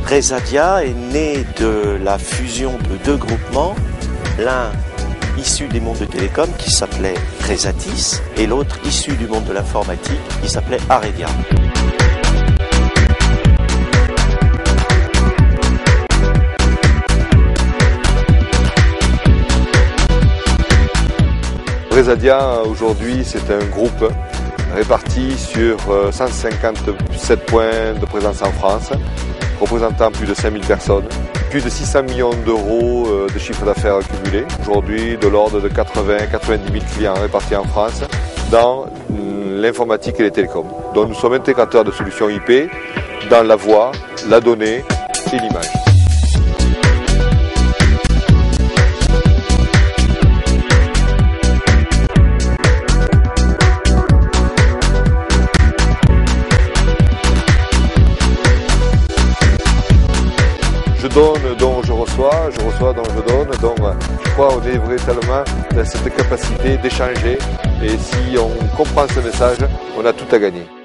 Resadia est né de la fusion de deux groupements, l'un issu du monde de télécom qui s'appelait Resatis et l'autre issu du monde de l'informatique qui s'appelait Aredia. Resadia aujourd'hui c'est un groupe réparti sur 157 points de présence en France, représentant plus de 5000 personnes, plus de 600 millions d'euros de chiffre d'affaires cumulé. Aujourd'hui, de l'ordre de 80-90 000 clients répartis en France dans l'informatique et les télécoms. Donc nous sommes intégrateurs de solutions IP dans la voix, la donnée et l'image. Je donne donc je reçois donc je donne, donc je crois qu'on est véritablement dans cette capacité d'échanger et si on comprend ce message, on a tout à gagner.